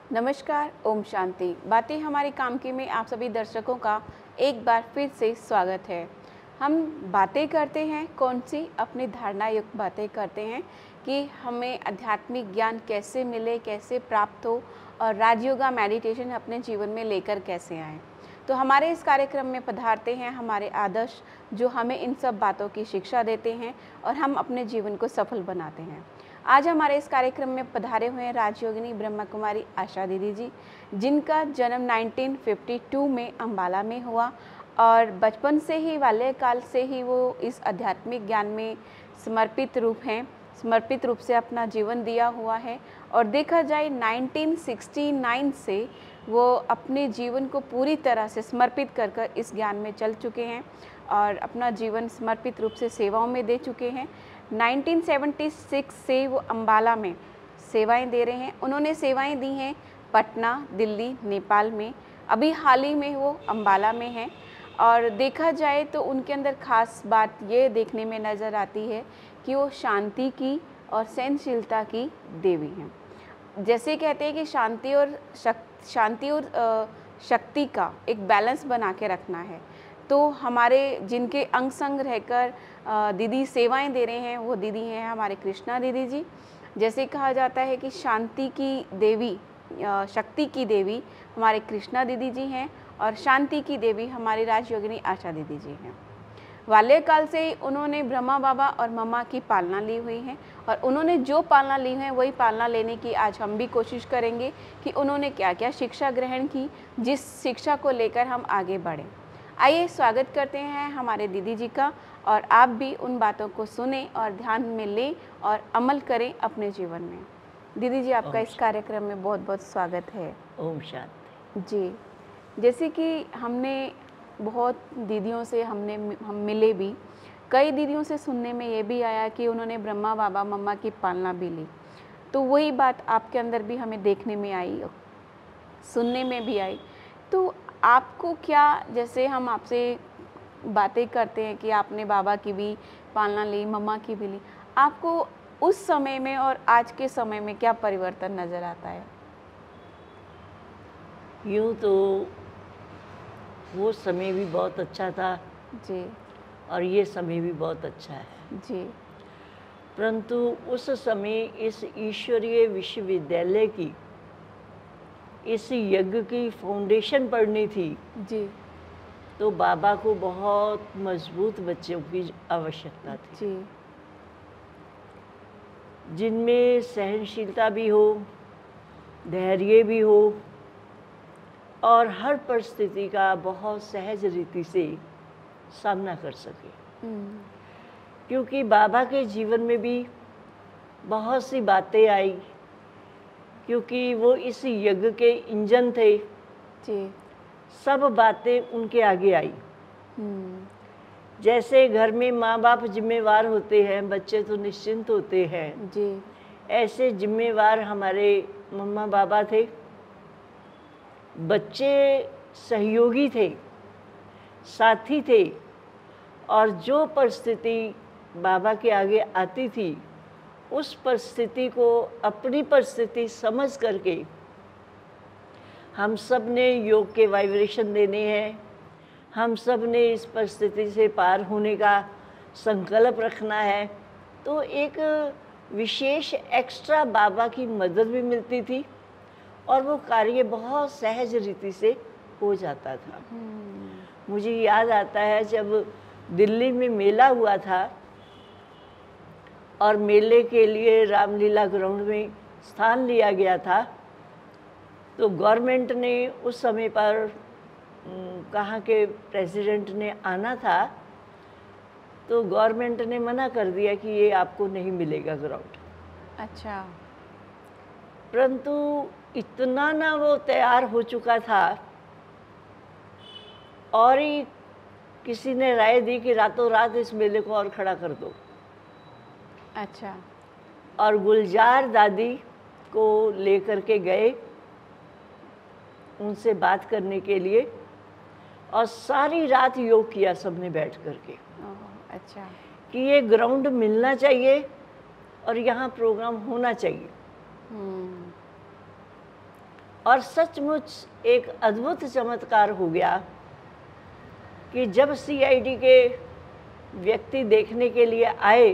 नमस्कार, ओम शांति। बातें हमारे काम की में आप सभी दर्शकों का एक बार फिर से स्वागत है। हम बातें करते हैं कौन सी? अपनी धारणा युक्त बातें करते हैं कि हमें आध्यात्मिक ज्ञान कैसे मिले, कैसे प्राप्त हो और राजयोगा मेडिटेशन अपने जीवन में लेकर कैसे आएँ। तो हमारे इस कार्यक्रम में पधारते हैं हमारे आदर्श, जो हमें इन सब बातों की शिक्षा देते हैं और हम अपने जीवन को सफल बनाते हैं। आज हमारे इस कार्यक्रम में पधारे हुए हैं राजयोगिनी ब्रह्मा कुमारी आशा दीदी जी, जिनका जन्म 1952 में अंबाला में हुआ और बचपन से ही बाल्यकाल से ही वो इस आध्यात्मिक ज्ञान में समर्पित रूप से अपना जीवन दिया हुआ है। और देखा जाए 1969 से वो अपने जीवन को पूरी तरह से समर्पित कर इस ज्ञान में चल चुके हैं और अपना जीवन समर्पित रूप से सेवाओं में दे चुके हैं। 1976 से वो अंबाला में सेवाएं दे रहे हैं। उन्होंने सेवाएं दी हैं पटना, दिल्ली, नेपाल में। अभी हाल ही में वो अंबाला में हैं और देखा जाए तो उनके अंदर ख़ास बात ये देखने में नज़र आती है कि वो शांति की और सहनशीलता की देवी हैं। जैसे कहते हैं कि शांति और शक्ति का एक बैलेंस बना के रखना है। तो हमारे जिनके अंग संग रहकर दीदी सेवाएं दे रहे हैं, वो दीदी हैं हमारे कृष्णा दीदी जी। जैसे कहा जाता है कि शांति की देवी, शक्ति की देवी हमारे कृष्णा दीदी जी हैं और शांति की देवी हमारी राजयोगिनी आशा दीदी जी हैं। बाल्यकाल से ही उन्होंने ब्रह्मा बाबा और मम्मा की पालना ली हुई है और उन्होंने जो पालना ली है वही पालना लेने की आज हम भी कोशिश करेंगे कि उन्होंने क्या क्या शिक्षा ग्रहण की, जिस शिक्षा को लेकर हम आगे बढ़ें। आइए स्वागत करते हैं हमारे दीदी जी का और आप भी उन बातों को सुने और ध्यान में लें और अमल करें अपने जीवन में। दीदी जी, आपका इस कार्यक्रम में बहुत बहुत स्वागत है। ओम शांति। जी, जैसे कि हमने बहुत दीदियों से हम मिले भी, कई दीदियों से सुनने में ये भी आया कि उन्होंने ब्रह्मा बाबा मम्मा की पालना भी ली। तो वही बात आपके अंदर भी हमें देखने में आई, सुनने में भी आई। तो आपको क्या, जैसे हम आपसे बातें करते हैं कि आपने बाबा की भी पालना ली, मम्मा की भी ली, आपको उस समय में और आज के समय में क्या परिवर्तन नज़र आता है? यूँ तो वो समय भी बहुत अच्छा था जी और ये समय भी बहुत अच्छा है, जी परंतु उस समय इस ईश्वरीय विश्वविद्यालय की इस यज्ञ की फाउंडेशन पढ़नी थी, जी तो बाबा को बहुत मजबूत बच्चों की आवश्यकता थी, जी जिनमें सहनशीलता भी हो, धैर्य भी हो और हर परिस्थिति का बहुत सहज रीति से सामना कर सके। क्योंकि बाबा के जीवन में भी बहुत सी बातें आई, क्योंकि वो इस यज्ञ के इंजन थे। जी सब बातें उनके आगे आई। जैसे घर में माँ बाप जिम्मेवार होते हैं, बच्चे तो निश्चिंत होते हैं, जी ऐसे जिम्मेवार हमारे मम्मा बाबा थे। बच्चे सहयोगी थे, साथी थे और जो परिस्थिति बाबा के आगे आती थी, उस परिस्थिति को अपनी परिस्थिति समझ करके हम सब ने योग के वाइब्रेशन देने हैं, हम सब ने इस परिस्थिति से पार होने का संकल्प रखना है। तो एक विशेष एक्स्ट्रा बाबा की मदद भी मिलती थी और वो कार्य बहुत सहज रीति से हो जाता था। मुझे याद आता है जब दिल्ली में मेला हुआ था और मेले के लिए रामलीला ग्राउंड में स्थान लिया गया था, तो गवर्नमेंट ने उस समय पर कहाँ के प्रेसिडेंट ने आना था, तो गवर्नमेंट ने मना कर दिया कि ये आपको नहीं मिलेगा ग्राउंड। अच्छा। परंतु इतना ना वो तैयार हो चुका था और ही किसी ने राय दी कि रातों रात इस मेले को और खड़ा कर दो। अच्छा। और गुलजार दादी को लेकर के गए उनसे बात करने के लिए और सारी रात योग किया सबने बैठ करके। अच्छा। कि ये ग्राउंड मिलना चाहिए और यहाँ प्रोग्राम होना चाहिए। और सचमुच एक अद्भुत चमत्कार हो गया कि जब सीआईडी के व्यक्ति देखने के लिए आए,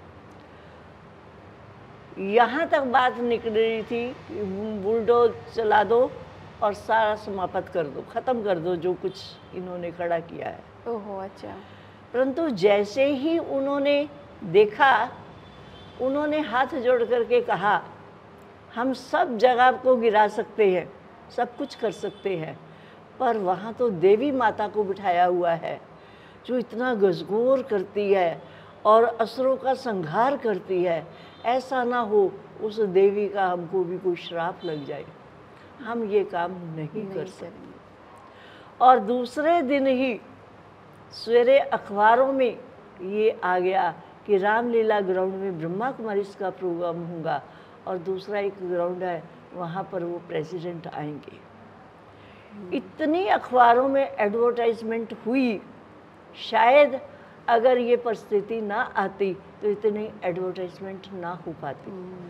यहाँ तक बात निकल रही थी कि बुलडोज चला दो और सारा समाप्त कर दो, ख़त्म कर दो जो कुछ इन्होंने खड़ा किया है। ओहो, अच्छा। परंतु जैसे ही उन्होंने देखा, उन्होंने हाथ जोड़ करके कहा, हम सब जगह को गिरा सकते हैं, सब कुछ कर सकते हैं, पर वहाँ तो देवी माता को बिठाया हुआ है जो इतना गजगोर करती है और असुरों का संहार करती है। ऐसा ना हो उस देवी का हमको भी कोई श्राप लग जाए, हम ये काम नहीं कर सकते। और दूसरे दिन ही सवेरे अखबारों में ये आ गया कि रामलीला ग्राउंड में ब्रह्मा कुमारी का प्रोग्राम होगा और दूसरा एक ग्राउंड है वहाँ पर वो प्रेसिडेंट आएंगे। इतनी अखबारों में एडवर्टाइजमेंट हुई, शायद अगर ये परिस्थिति ना आती तो इतनी एडवर्टाइजमेंट ना हो पाती।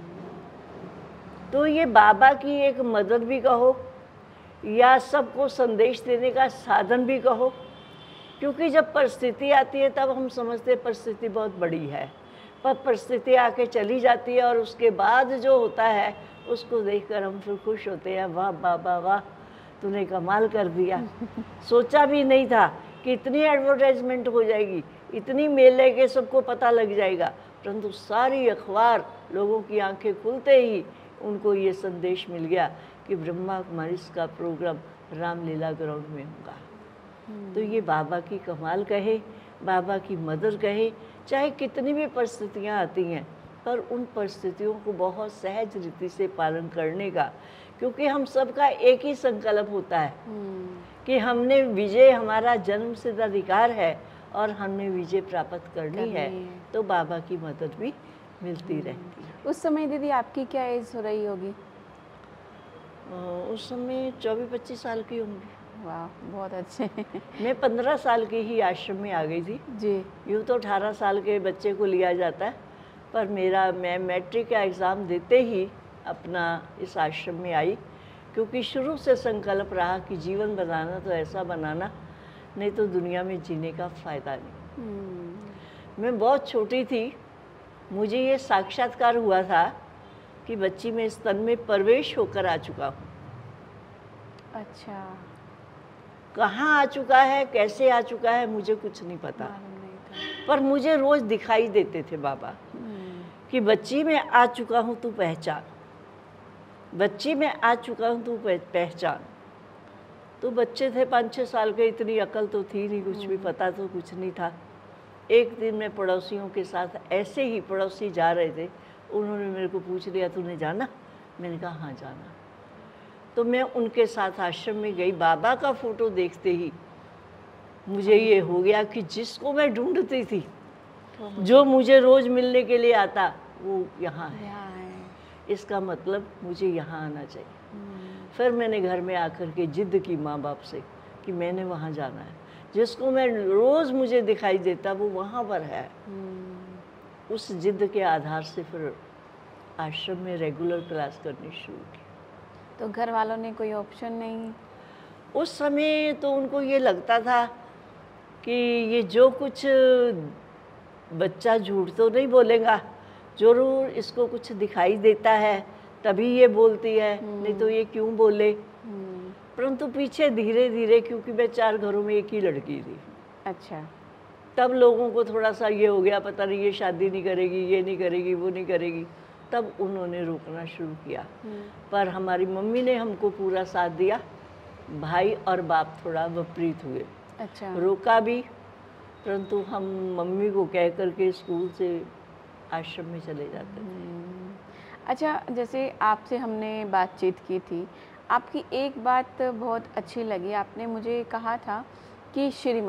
तो ये बाबा की एक मदद भी कहो या सबको संदेश देने का साधन भी कहो, क्योंकि जब परिस्थिति आती है तब हम समझते हैं परिस्थिति बहुत बड़ी है, पर परिस्थिति आके चली जाती है और उसके बाद जो होता है उसको देखकर हम फिर खुश होते हैं, वाह बाबा वाह, तूने कमाल कर दिया। सोचा भी नहीं था कि इतनी एडवर्टाइजमेंट हो जाएगी, इतनी मेल लेके सबको पता लग जाएगा, परंतु सारी अखबार लोगों की आंखें खुलते ही उनको ये संदेश मिल गया कि ब्रह्मा कुमारी का प्रोग्राम रामलीला ग्राउंड में होगा। तो ये बाबा की कमाल कहे, बाबा की मदद कहे, चाहे कितनी भी परिस्थितियाँ आती हैं, पर उन परिस्थितियों को बहुत सहज रीति से पालन करने का, क्योंकि हम सबका एक ही संकल्प होता है कि हमने विजय, हमारा जन्म सिद्ध अधिकार है और हमने विजय प्राप्त करनी है, तो बाबा की मदद भी मिलती रहती है। उस समय दीदी आपकी क्या एज हो रही होगी? उस समय 24-25 साल की होंगी। वाह, बहुत अच्छे। मैं 15 साल की ही आश्रम में आ गई थी जी। यूँ तो 18 साल के बच्चे को लिया जाता है, पर मैं मैट्रिक का एग्ज़ाम देते ही अपना इस आश्रम में आई, क्योंकि शुरू से संकल्प रहा कि जीवन बनाना तो ऐसा बनाना, नहीं तो दुनिया में जीने का फ़ायदा नहीं। मैं बहुत छोटी थी, मुझे ये साक्षात्कार हुआ था कि बच्ची में स्तन में प्रवेश होकर आ चुका हूँ। अच्छा। कहाँ आ चुका है, कैसे आ चुका है, मुझे कुछ नहीं पता, पर मुझे रोज़ दिखाई देते थे बाबा कि बच्ची में आ चुका हूँ तू पहचान, बच्ची में आ चुका हूँ तू पहचान। तो बच्चे थे 5-6 साल के, इतनी अकल तो थी नहीं, कुछ भी पता तो कुछ नहीं था। एक दिन मैं पड़ोसियों के साथ ऐसे ही, पड़ोसी जा रहे थे, उन्होंने मेरे को पूछ लिया तूने जाना? मैंने कहा हाँ जाना। तो मैं उनके साथ आश्रम में गई। बाबा का फ़ोटो देखते ही मुझे ये हो गया कि जिसको मैं ढूंढती थी, जो मुझे रोज़ मिलने के लिए आता, वो यहाँ है। इसका मतलब मुझे यहाँ आना चाहिए। फिर मैंने घर में आकर के जिद की माँ बाप से कि मैंने वहाँ जाना है, जिसको मैं रोज़ मुझे दिखाई देता वो वहाँ पर है। उस जिद के आधार से फिर आश्रम में रेगुलर क्लास करनी शुरू की। तो घर वालों ने कोई ऑप्शन नहीं? उस समय तो उनको ये लगता था कि ये जो कुछ बच्चा झूठ तो नहीं बोलेगा, जरूर इसको कुछ दिखाई देता है तभी ये बोलती है, नहीं तो ये क्यों बोले। परंतु पीछे धीरे धीरे, क्योंकि मैं 4 घरों में एक ही लड़की थी, अच्छा, तब लोगों को थोड़ा सा ये हो गया, पता नहीं ये शादी नहीं करेगी, ये नहीं करेगी, वो नहीं करेगी, तब उन्होंने रोकना शुरू किया। पर हमारी मम्मी ने हमको पूरा साथ दिया। भाई और बाप थोड़ा विपरीत हुए, अच्छा, रोका भी, परंतु हम मम्मी को कह करके स्कूल से आश्रम में चले जाते थे। अच्छा, जैसे आपसे हमने बातचीत की थी, आपकी एक बात बहुत अच्छी लगी। आपने मुझे कहा था कि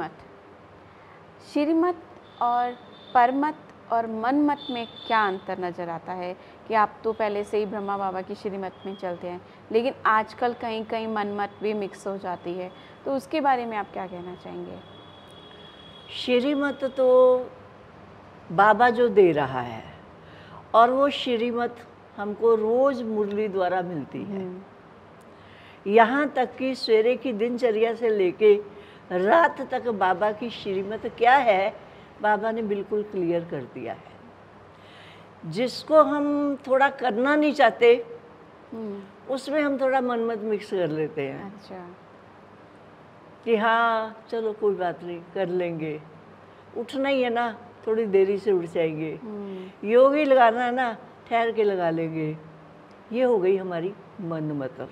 श्रीमत और परमत और मनमत में क्या अंतर नज़र आता है कि आप तो पहले से ही ब्रह्मा बाबा की श्रीमत में चलते हैं, लेकिन आजकल कहीं कहीं मनमत भी मिक्स हो जाती है, तो उसके बारे में आप क्या कहना चाहेंगे? श्रीमत तो बाबा जो दे रहा है, और वो श्रीमत हमको रोज़ मुरली द्वारा मिलती है। यहाँ तक कि सवेरे की दिनचर्या से लेके रात तक बाबा की श्रीमत क्या है, बाबा ने बिल्कुल क्लियर कर दिया है। जिसको हम थोड़ा करना नहीं चाहते, उसमें हम थोड़ा मनमत मिक्स कर लेते हैं। अच्छा। कि हाँ चलो कोई बात नहीं, कर लेंगे, उठना ही है ना, थोड़ी देरी से उठ जाएंगे, योग ही लगाना है ना, ठहर के लगा लेंगे। ये हो गई हमारी मनमत।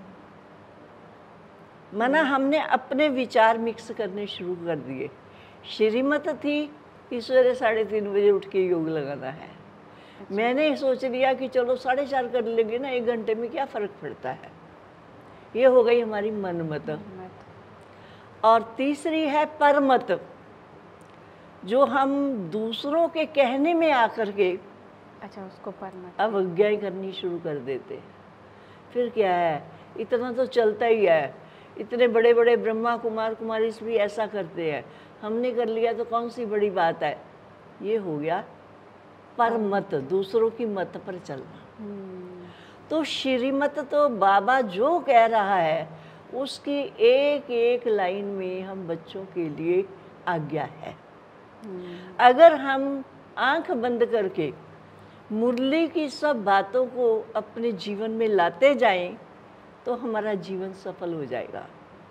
मना हमने अपने विचार मिक्स करने शुरू कर दिए। श्रीमत थी कि सवेरे 3:30 बजे उठ के योग लगाना है। अच्छा। मैंने सोच लिया कि चलो 4:30 कर लेंगे ना, 1 घंटे में क्या फ़र्क पड़ता है। ये हो गई हमारी मनमत। और तीसरी है परमत, जो हम दूसरों के कहने में आकर के अच्छा उसको परमत अवज्ञा करनी शुरू कर देते। फिर क्या है, इतना तो चलता ही है, इतने बड़े बड़े ब्रह्मा कुमार कुमारी भी ऐसा करते हैं, हमने कर लिया तो कौन सी बड़ी बात है। ये हो गया परमत, दूसरों की मत पर चलना। तो श्रीमत तो बाबा जो कह रहा है उसकी एक एक लाइन में हम बच्चों के लिए आज्ञा है। अगर हम आंख बंद करके मुरली की सब बातों को अपने जीवन में लाते जाएं तो हमारा जीवन सफल हो जाएगा।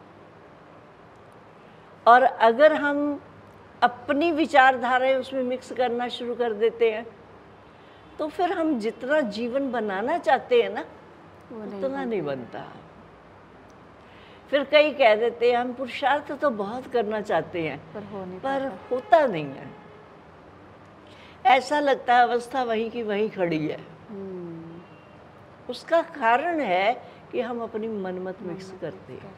और अगर हम अपनी विचारधाराएं उसमें मिक्स करना शुरू कर देते हैं तो फिर हम जितना जीवन बनाना चाहते हैं ना, उतना नहीं बनता। फिर कई कह देते हैं हम पुरुषार्थ तो बहुत करना चाहते हैं पर होता नहीं है। ऐसा लगता है अवस्था वहीं की वहीं खड़ी है। उसका कारण है कि हम अपनी मनमत मिक्स करते हैं।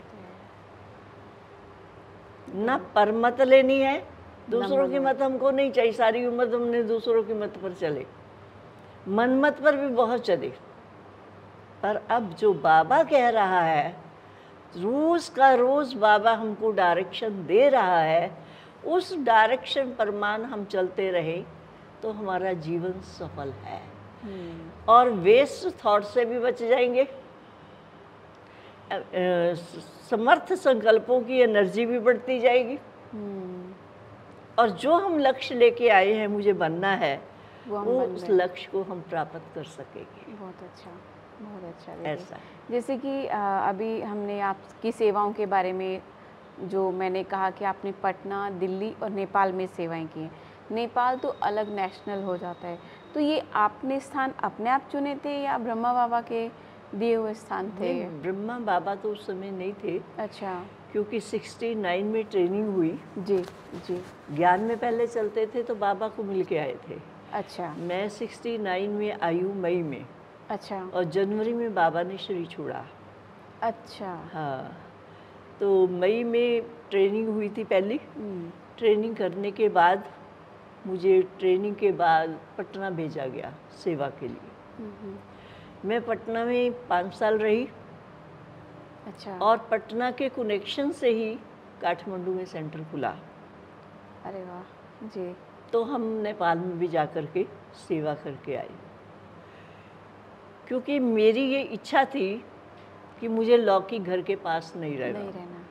ना परमत लेनी है, दूसरों की मत हमको नहीं चाहिए। सारी उम्र हमने दूसरों की मत पर चले, मनमत पर भी बहुत चले। पर अब जो बाबा कह रहा है, रोज का रोज बाबा हमको डायरेक्शन दे रहा है, उस डायरेक्शन पर मान हम चलते रहे तो हमारा जीवन सफल है। और वेस्ट थॉट से भी बच जाएंगे, समर्थ संकल्पों की एनर्जी भी बढ़ती जाएगी। और जो हम लक्ष्य लेके आए हैं, मुझे बनना है, वो उस लक्ष्य को हम प्राप्त कर सकेंगे। बहुत अच्छा, बहुत अच्छा। ऐसा जैसे कि अभी हमने आपकी सेवाओं के बारे में, जो मैंने कहा कि आपने पटना, दिल्ली और नेपाल में सेवाएं की हैं। नेपाल तो अलग नेशनल हो जाता है, तो ये आपने स्थान अपने आप चुने थे या ब्रह्मा बाबा के दिए हुए स्थान थे? ब्रह्मा बाबा तो उस समय नहीं थे। अच्छा। क्योंकि 69 में ट्रेनिंग हुई। जी जी। ज्ञान में पहले चलते थे तो बाबा को मिल के आए थे। अच्छा। मैं 69 में आई हूँ, मई में। अच्छा। और जनवरी में बाबा ने शरीर छोड़ा। अच्छा। हाँ, तो मई में ट्रेनिंग हुई थी पहली। ट्रेनिंग करने के बाद मुझे ट्रेनिंग के बाद पटना भेजा गया सेवा के लिए। मैं पटना में 5 साल रही। अच्छा। और पटना के कनेक्शन से ही काठमांडू में सेंटर खुला। अरे वाह जी। तो हम नेपाल में भी जा कर के सेवा करके आए, क्योंकि मेरी ये इच्छा थी कि मुझे लौकिक घर के पास नहीं रहना।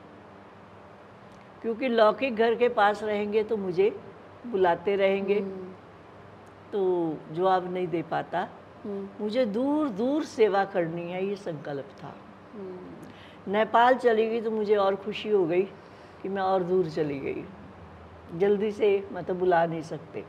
क्योंकि लौकिक घर के पास रहेंगे तो मुझे बुलाते रहेंगे तो जवाब नहीं दे पाता। मुझे दूर दूर सेवा करनी है, ये संकल्प था। नेपाल चली गई तो मुझे और खुशी हो गई कि मैं और दूर चली गई। जल्दी से मतलब बुला नहीं सकते,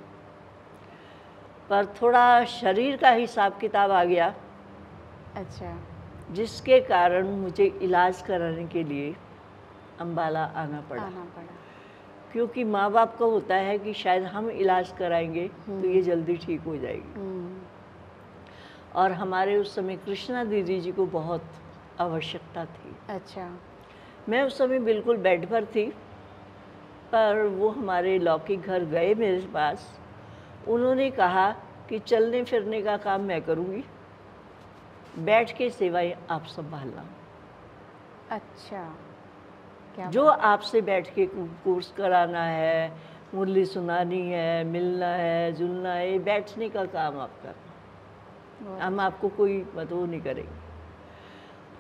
पर थोड़ा शरीर का हिसाब किताब आ गया। अच्छा। जिसके कारण मुझे इलाज कराने के लिए अम्बाला आना पड़ा। क्योंकि माँ बाप को होता है कि शायद हम इलाज कराएंगे तो ये जल्दी ठीक हो जाएगी। और हमारे उस समय कृष्णा दीदी जी को बहुत आवश्यकता थी। अच्छा। मैं उस समय बिल्कुल बेड पर थी, पर वो हमारे लौकिक घर गए मेरे पास। उन्होंने कहा कि चलने फिरने का काम मैं करूँगी, बैठ के सेवाएं आप संभालना। अच्छा। क्या जो आपसे बैठ के कोर्स कराना है, मुरली सुनानी है, मिलना है, जुलना है, बैठने का काम आप करना। हम आपको कोई मतलब नहीं करेंगे।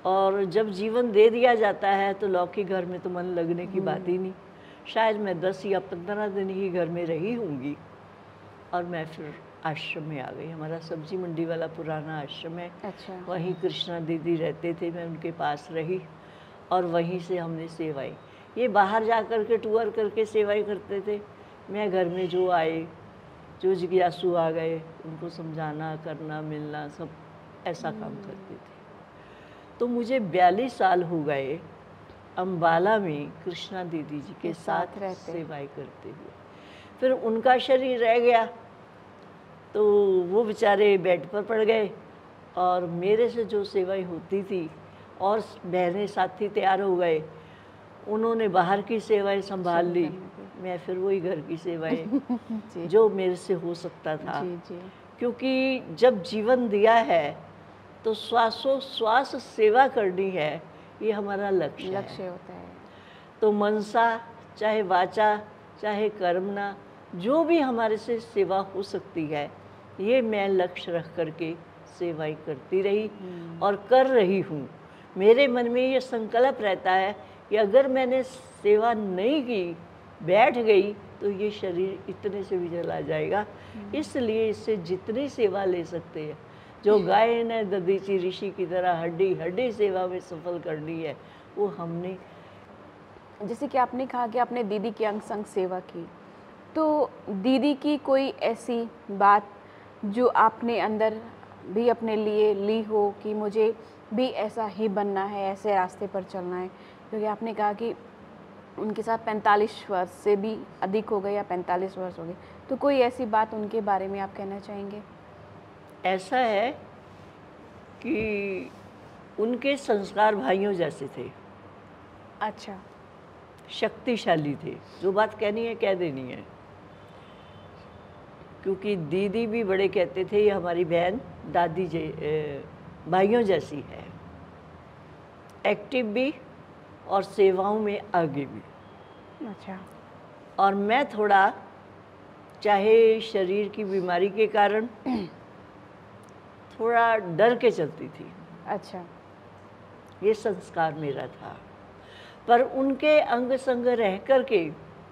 और जब जीवन दे दिया जाता है तो लौकिक घर में तो मन लगने की बात ही नहीं। शायद मैं 10 या 15 दिन ही घर में रही होंगी और मैं फिर आश्रम में आ गई। हमारा सब्जी मंडी वाला पुराना आश्रम है। अच्छा। वहीं कृष्णा दीदी रहते थे, मैं उनके पास रही और वहीं से हमने सेवाएं। ये बाहर जा कर के टूर करके सेवाएं करते थे। मैं घर में जो आए, जो जिज्ञासु आ गए, उनको समझाना, करना, मिलना, सब ऐसा काम करते थे। तो मुझे 42 साल हो गए अम्बाला में कृष्णा दीदी जी के साथ सेवाएं करते हुए। फिर उनका शरीर रह गया तो वो बेचारे बेड पर पड़ गए और मेरे से जो सेवाएं होती थी और बहनें साथी तैयार हो गए, उन्होंने बाहर की सेवाएं संभाल ली। मैं फिर वही घर की सेवाएं जो मेरे से हो सकता था। जी। क्योंकि जब जीवन दिया है तो श्वासोश्वास सेवा करनी है, ये हमारा लक्ष्य होता है। तो मनसा चाहे वाचा चाहे कर्मना, जो भी हमारे से सेवा हो सकती है, ये मैं लक्ष्य रख करके सेवाएं करती रही और कर रही हूँ। मेरे मन में ये संकल्प रहता है कि अगर मैंने सेवा नहीं की, बैठ गई, तो ये शरीर इतने से भी चला जाएगा। इसलिए इससे जितनी सेवा ले सकते हैं, जो गाय ने दधीची ऋषि की तरह हड्डी हड्डी सेवा में सफल करनी है, वो हमने। जैसे कि आपने कहा कि आपने दीदी की अंग संग सेवा की, तो दीदी की कोई ऐसी बात जो आपने अंदर भी अपने लिए ली हो कि मुझे भी ऐसा ही बनना है, ऐसे रास्ते पर चलना है? क्योंकि आपने कहा कि उनके साथ 45 वर्ष से भी अधिक हो गए या 45 वर्ष हो गए, तो कोई ऐसी बात उनके बारे में आप कहना चाहेंगे? ऐसा है कि उनके संस्कार भाइयों जैसे थे। अच्छा। शक्तिशाली थे, जो बात कहनी है कह देनी है। क्योंकि दीदी भी बड़े कहते थे ये हमारी बहन दादी भाइयों जैसी है, एक्टिव भी और सेवाओं में आगे भी। अच्छा। और मैं थोड़ा, चाहे शरीर की बीमारी के कारण थोड़ा डर के चलती थी। अच्छा। ये संस्कार मेरा था। पर उनके अंग संग रह कर के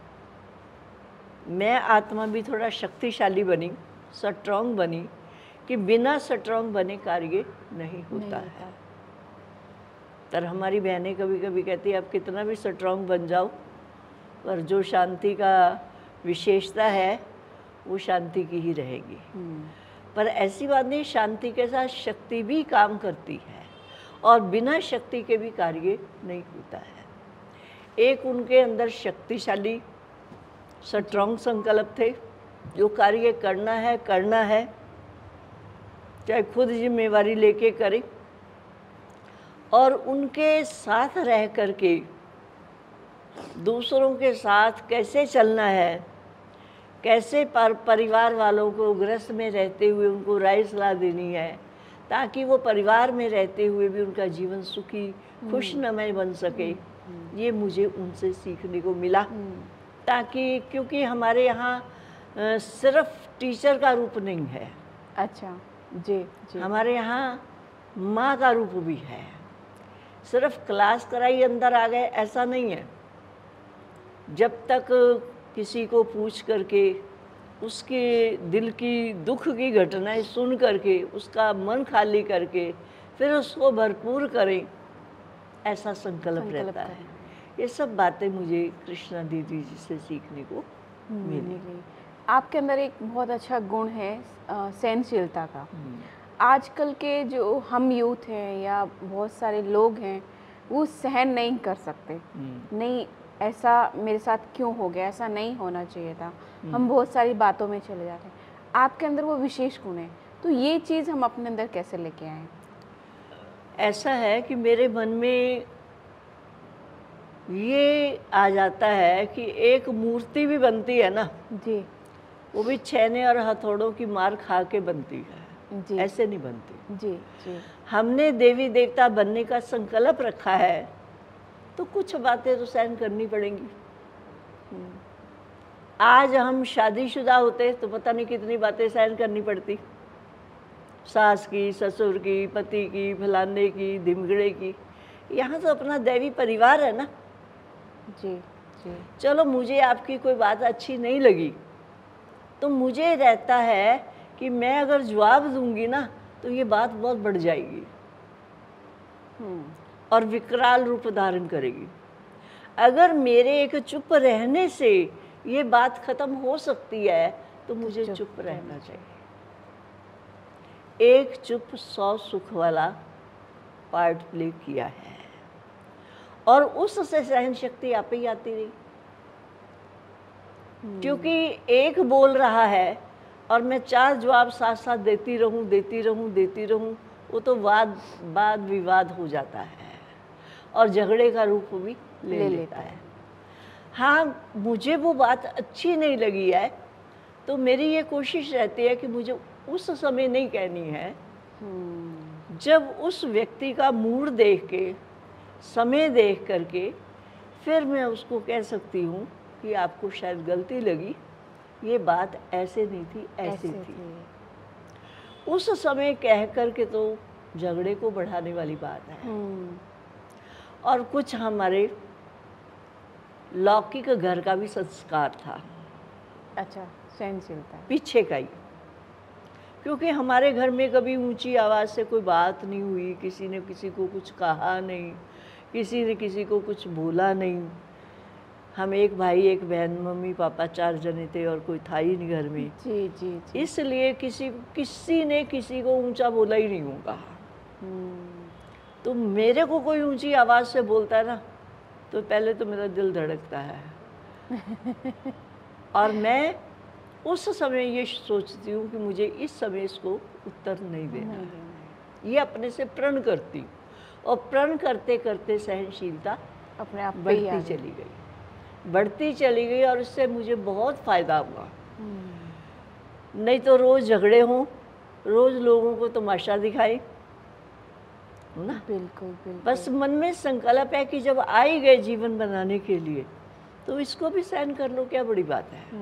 मैं आत्मा भी थोड़ा शक्तिशाली बनी, स्ट्रॉन्ग बनी, कि बिना स्ट्रॉन्ग बने कार्य नहीं होता है। पर हमारी बहनें कभी कभी कहती है आप कितना भी स्ट्रॉन्ग बन जाओ, पर जो शांति का विशेषता है वो शांति की ही रहेगी। पर ऐसी बात नहीं, शांति के साथ शक्ति भी काम करती है और बिना शक्ति के भी कार्य नहीं होता है। एक उनके अंदर शक्तिशाली स्ट्रॉन्ग संकल्प थे, जो कार्य करना है, चाहे खुद जिम्मेवारी लेके करें, और उनके साथ रह करके दूसरों के साथ कैसे चलना है, कैसे परिवार वालों को गृहस्थ में रहते हुए उनको राय सलाह देनी है, ताकि वो परिवार में रहते हुए भी उनका जीवन सुखी खुशनुमा बन सके। ये मुझे उनसे सीखने को मिला। ताकि क्योंकि हमारे यहाँ सिर्फ टीचर का रूप नहीं है। अच्छा। जी। हमारे यहाँ माँ का रूप भी है। सिर्फ क्लास कराई अंदर आ गए ऐसा नहीं है। जब तक किसी को पूछ करके उसके दिल की दुख की घटनाएं सुन करके उसका मन खाली करके फिर उसको भरपूर करें, ऐसा संकल्प रहता है। ये सब बातें मुझे कृष्णा दीदी जी से सीखने को मिली। आपके अंदर एक बहुत अच्छा गुण है सहनशीलता का। आजकल के जो हम यूथ हैं या बहुत सारे लोग हैं, वो सहन नहीं कर सकते। नहीं, ऐसा मेरे साथ क्यों हो गया, ऐसा नहीं होना चाहिए था। हम बहुत सारी बातों में चले जाते हैं। आपके अंदर वो विशेष गुण है, तो ये चीज़ हम अपने अंदर कैसे लेके आए? ऐसा है कि मेरे मन में ये आ जाता है कि एक मूर्ति भी बनती है ना जी, वो भी छेने और हथौड़ों की मार खा के बनती है जी। ऐसे नहीं बनती जी। हमने देवी देवता बनने का संकल्प रखा है तो कुछ बातें तो सहन करनी पड़ेंगी। आज हम शादीशुदा होते तो पता नहीं कितनी बातें सहन करनी पड़ती। सास की, ससुर की, पति की, फलाने की, धिमगड़े की। यहाँ तो अपना दैवी परिवार है ना। जी, जी। चलो मुझे आपकी कोई बात अच्छी नहीं लगी, तो मुझे रहता है कि मैं अगर जवाब दूंगी ना तो ये बात बहुत बढ़ जाएगी और विकराल रूप धारण करेगी। अगर मेरे एक चुप रहने से ये बात खत्म हो सकती है तो मुझे चुप रहना चाहिए। एक चुप 100 सुख वाला पार्ट प्ले किया है और उससे सहन शक्ति आप ही आती रही। क्योंकि एक बोल रहा है और मैं 4 जवाब साथ साथ देती रहूं, वो तो वाद विवाद हो जाता है और झगड़े का रूप भी ले लेता है। हाँ, मुझे वो बात अच्छी नहीं लगी है तो मेरी ये कोशिश रहती है कि मुझे उस समय नहीं कहनी है। जब उस व्यक्ति का मूड देख के, समय देख करके फिर मैं उसको कह सकती हूँ कि आपको शायद गलती लगी, ये बात ऐसे नहीं थी, ऐसे थी। उस समय कह करके तो झगड़े को बढ़ाने वाली बात है। और कुछ हमारे लौकिक घर का भी संस्कार था। अच्छा, सहनशीलता पीछे का ही। क्योंकि हमारे घर में कभी ऊंची आवाज़ से कोई बात नहीं हुई, किसी ने किसी को कुछ कहा नहीं, किसी ने किसी को कुछ बोला नहीं। हम एक भाई एक बहन, मम्मी पापा 4 जने थे और कोई था ही नहीं घर में। जी, जी, जी। इसलिए किसी ने किसी को ऊंचा बोला ही नहीं होगा। तो मेरे को कोई ऊंची आवाज़ से बोलता है ना तो पहले तो मेरा दिल धड़कता है और मैं उस समय ये सोचती हूँ कि मुझे इस समय इसको उत्तर नहीं देना है। ये अपने से प्रण करती हूँ और प्रण करते करते सहनशीलता अपने आप बढ़ती चली गई और इससे मुझे बहुत फ़ायदा हुआ। नहीं तो रोज़ झगड़े हों, रोज़ लोगों को तमाशा दिखाए ना। बिल्कुल, बिल्कुल। बस मन में संकल्प है कि जब आ ही गए जीवन बनाने के लिए तो इसको भी सहन कर लो, क्या बड़ी बात है।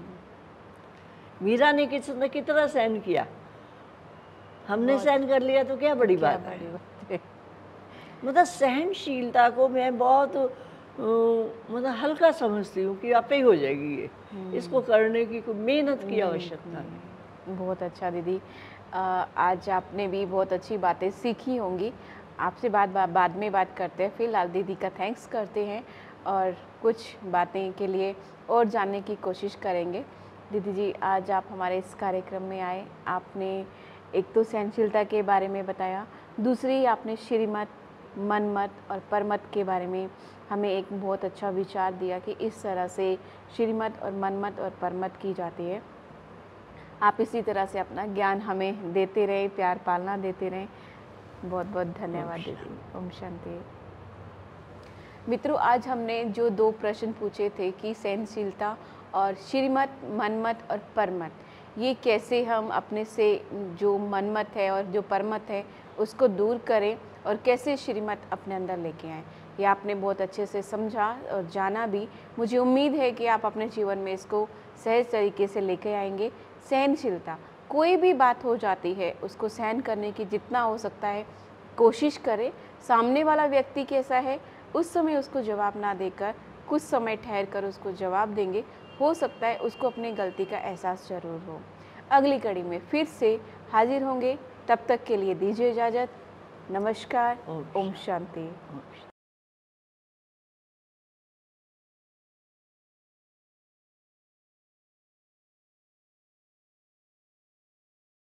मीरा ने कितना सहन किया, हमने सहन कर लिया तो क्या बड़ी बात है। मतलब सहनशीलता को मैं बहुत मतलब हल्का समझती हूँ कि आपे ही हो जाएगी ये। इसको करने की कोई मेहनत की आवश्यकता नहीं। बहुत अच्छा दीदी, आज आपने भी बहुत अच्छी बातें सीखी होंगी। आपसे बाद में बात करते हैं। फिलहाल दीदी का थैंक्स करते हैं और कुछ बातें के लिए और जानने की कोशिश करेंगे। दीदी जी, आज आप हमारे इस कार्यक्रम में आए। आपने एक तो सहनशीलता के बारे में बताया, दूसरी आपने श्रीमत, मनमत और परमत के बारे में हमें एक बहुत अच्छा विचार दिया कि इस तरह से श्रीमत और मनमत और परमत की जाती है। आप इसी तरह से अपना ज्ञान हमें देते रहे, प्यार पालना देते रहें। बहुत बहुत धन्यवाद दीदी। ओम शांति। मित्रों, आज हमने जो 2 प्रश्न पूछे थे कि सहनशीलता और श्रीमत, मनमत और परमत, ये कैसे हम अपने से जो मनमत है और जो परमत है उसको दूर करें और कैसे श्रीमत अपने अंदर लेके आएँ, ये आपने बहुत अच्छे से समझा और जाना भी। मुझे उम्मीद है कि आप अपने जीवन में इसको सहज तरीके से लेके आएंगे। सहनशीलता, कोई भी बात हो जाती है उसको सहन करने की जितना हो सकता है कोशिश करें। सामने वाला व्यक्ति कैसा है उस समय उसको जवाब ना देकर कुछ समय ठहर कर उसको जवाब देंगे, हो सकता है उसको अपनी गलती का एहसास ज़रूर हो। अगली कड़ी में फिर से हाजिर होंगे, तब तक के लिए दीजिए इजाज़त। नमस्कार। ओम शांति।